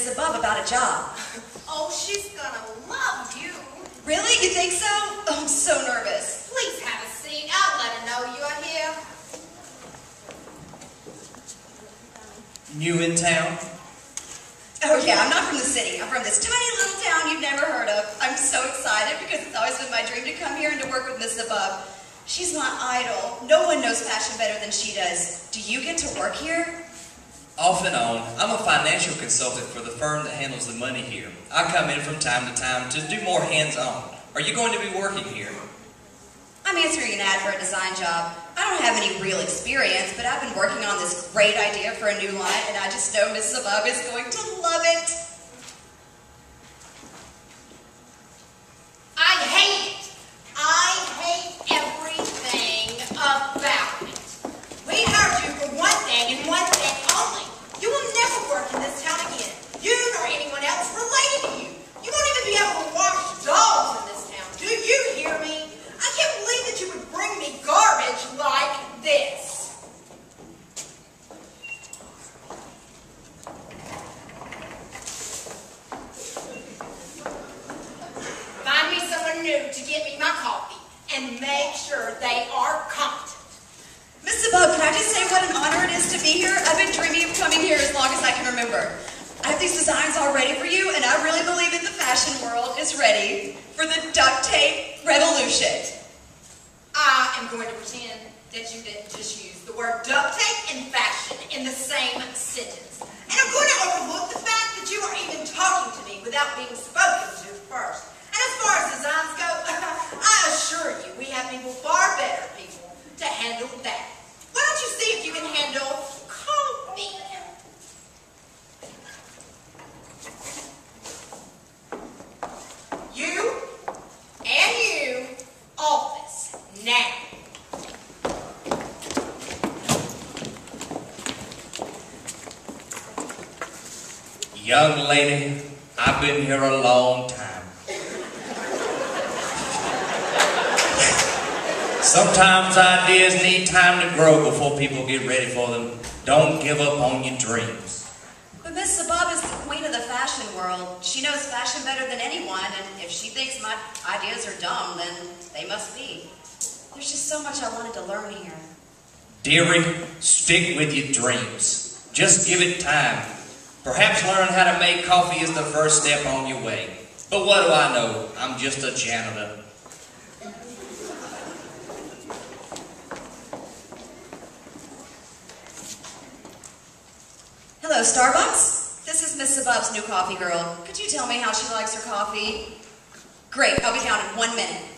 Miss Above about a job. Oh, she's gonna love you. Really? You think so? Oh, I'm so nervous. Please have a seat. I'll let her know you're here. New in town? Oh yeah, I'm not from the city. I'm from this tiny little town you've never heard of. I'm so excited because it's always been my dream to come here and to work with Miss Above. She's my idol. No one knows fashion better than she does. Do you get to work here? Off and on. I'm a financial consultant for the firm that handles the money here. I come in from time to time to do more hands-on. Are you going to be working here? I'm answering an ad for a design job. I don't have any real experience, but I've been working on this great idea for a new line, and I just know Mrs. Above is going to love it. I hate it. I hate everything about it. We hired you for one thing and one thing only. You will never work in this town again. You nor anyone else related to you. You won't even be able to wash dolls in this town. Do you hear me? I can't believe that you would bring me garbage like this. Find me someone new to get me my coffee and make sure they are competent. Mrs. Above, can I just say what an honor it is to be here? I've been dreaming of coming here as long as I can remember. I have these designs all ready for you, and I really believe that the fashion world is ready for the duct tape revolution. I am going to pretend that you didn't just use the word duct tape and fashion in the same sentence. And I'm going to overlook the fact that you are even talking to me without being spoken to first. And as far as designs go, I assure you we have people far better people to handle that. Why don't you see if you can handle coffee? You and you, office, now. Young lady, I've been here a long time. Sometimes ideas need time to grow before people get ready for them. Don't give up on your dreams. But Miss Above is the queen of the fashion world. She knows fashion better than anyone, and if she thinks my ideas are dumb, then they must be. There's just so much I wanted to learn here. Dearie, stick with your dreams. Just give it time. Perhaps learn how to make coffee is the first step on your way. But what do I know? I'm just a janitor. Hello, Starbucks. This is Miss Above's new coffee girl. Could you tell me how she likes her coffee? Great, I'll be down in 1 minute.